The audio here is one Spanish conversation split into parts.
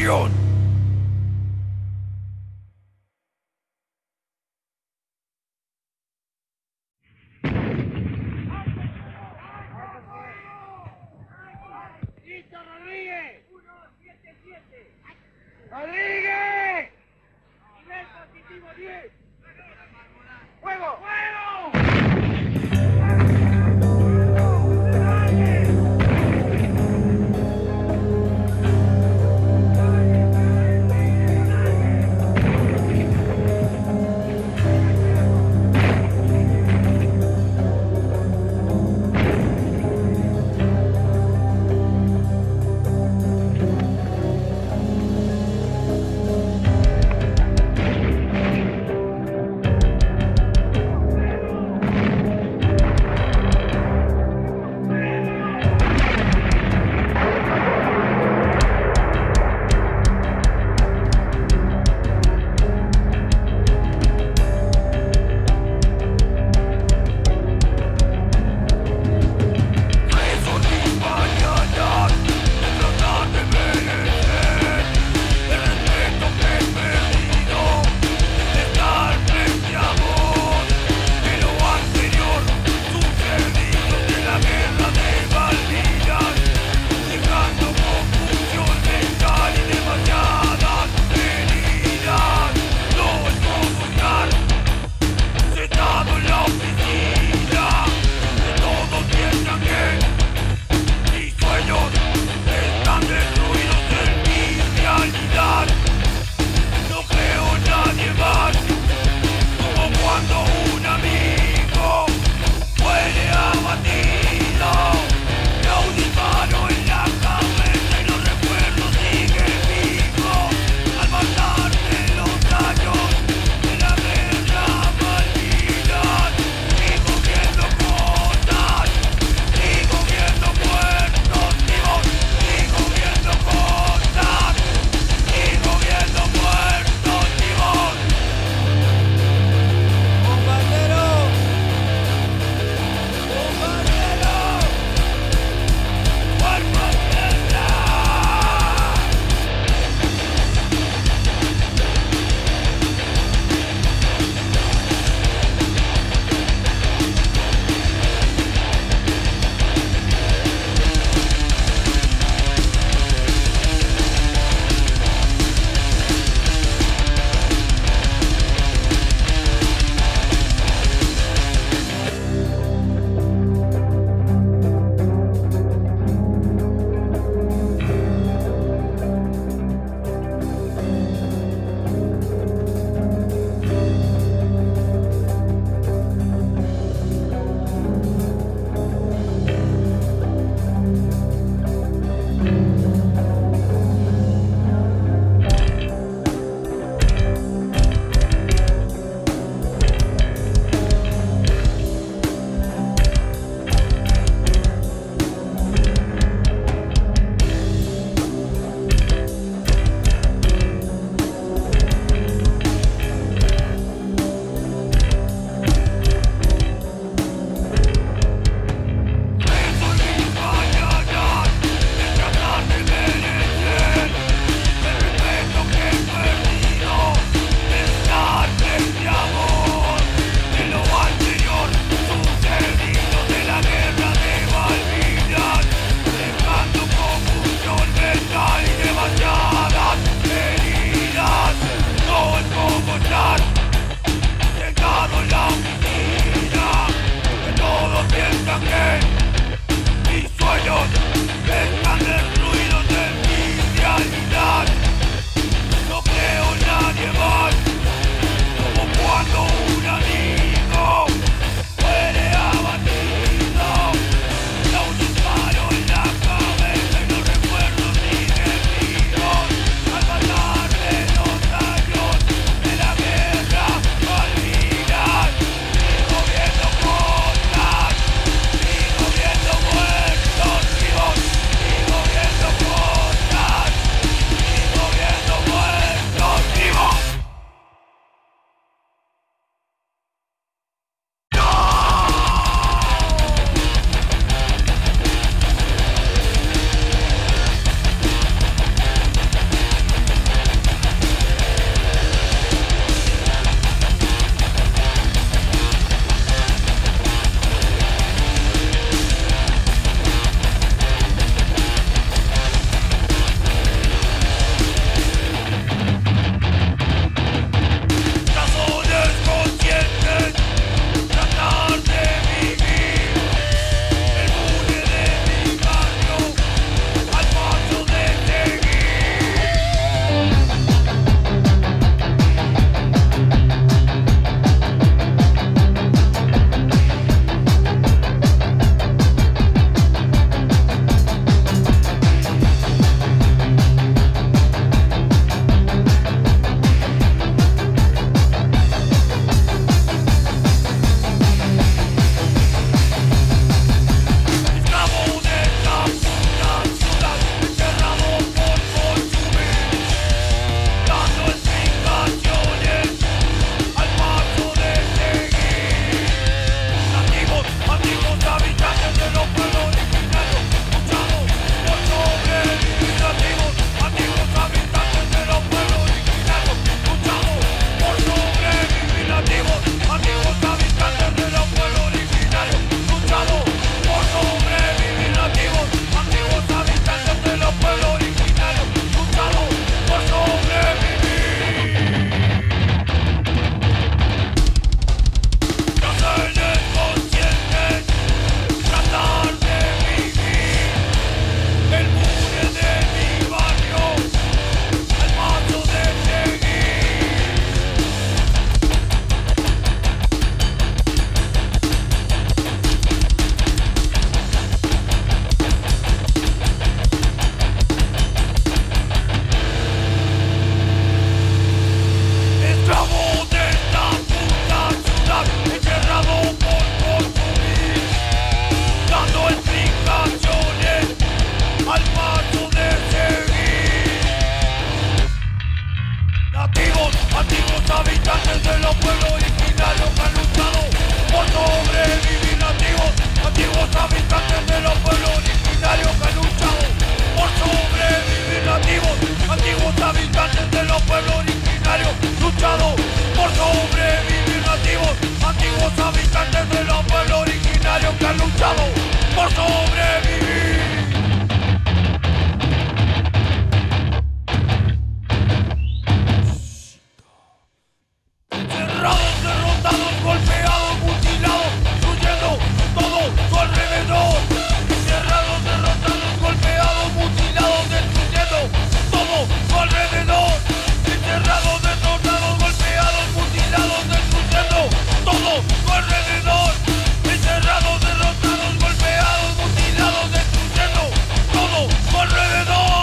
acción. ¡Listo, Rodríguez! 1-7-7. ¡Rodríguez! Nivel positivo 10. ¡Fuego! ¡Fuego! los habitantes del pueblo originario que han luchado por sobrevivir. Encerrados, derrotados, golpeados, mutilados, destruyendo todo su alrededor. Encerrados, derrotados, golpeados, mutilados, destruyendo todo su alrededor. Encerrados, derrotados, golpeados, mutilados, destruyendo todo su alrededor. Encerrados, derrotados, golpeados, mutilados, destruyendo todo su alrededor.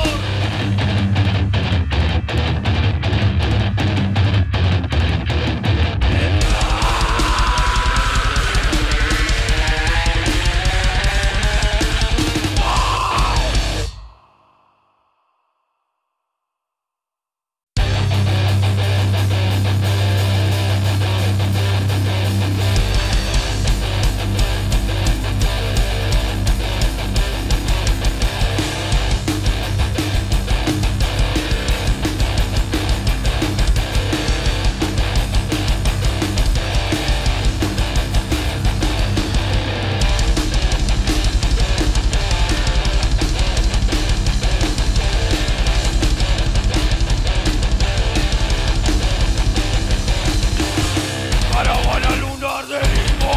Caravana lunar del limbo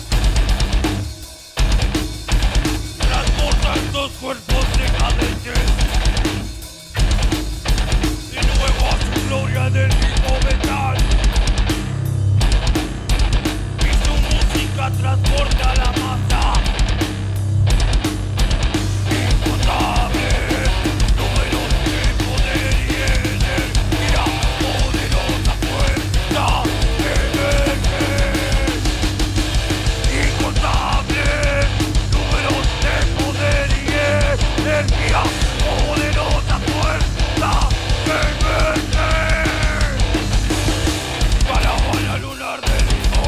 transporta estos cuerpos decadentes de nuevo a su gloria del mismo metal, y su música transporta a la masa. Incontables números de poder y energía, poderosa fuerza. Incontables números de poder y energía, poderosa fuerza que vence. Caravana lunar del limbo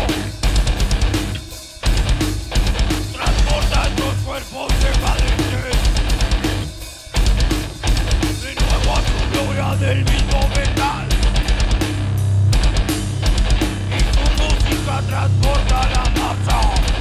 transporta estos cuerpos decadentes de nuevo a su gloria del mismo metal, y su música transporta la masa.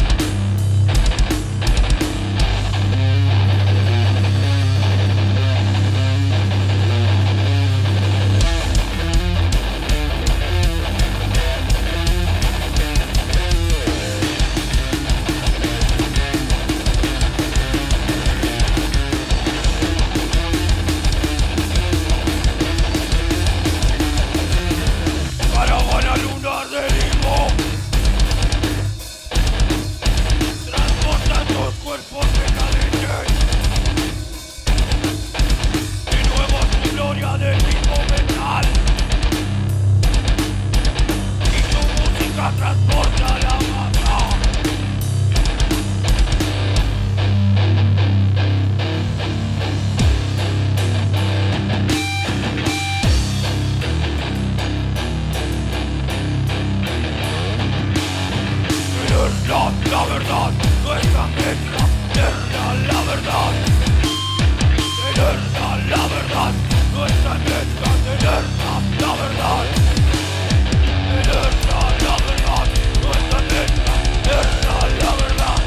Caravana lunar del limbo transporta estos cuerpos decadentes de nuevo a su gloria del mismo metal, y su música transporta la masa. La verdad, nuestra mezcla, la verdad, la verdad, nuestra mezcla, la verdad, la verdad, nuestra mezcla, la verdad,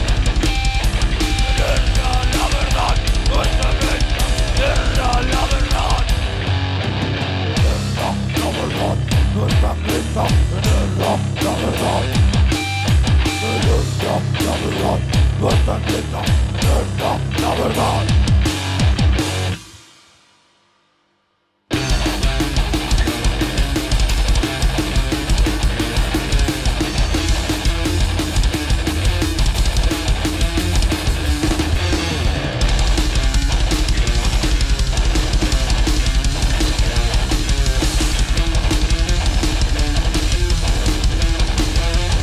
la verdad, nuestra mezcla, la verdad, la verdad, nuestra mezcla, la verdad. La verdad, nuestra meta, la verdad.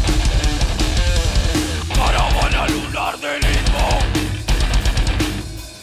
Caravana lunar del limbo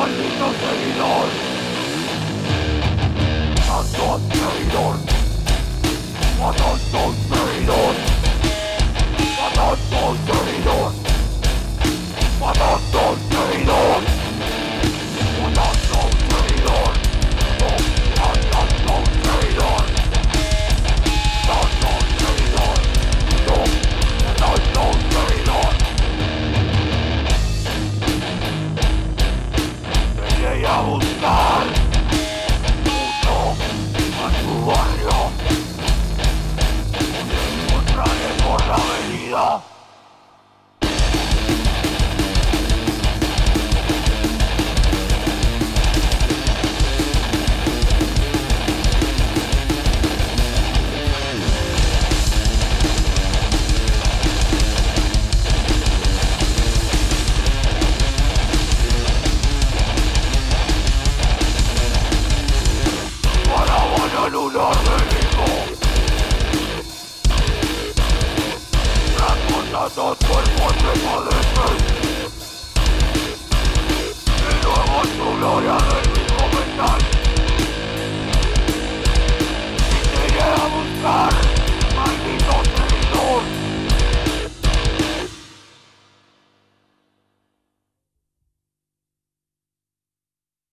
maldito seguidor. Matando a un seguidor. Matando a un seguidor. Matando a un seguidor. Matando a un seguidor. Matando a un seguidor. Matando a un seguidor. Matando a un seguidor. Matando a un seguidor. Vine a buscar uno a tu barrio. Te encontraré por la avenida. En un organismo transportando cuerpos de padecen y luego su gloria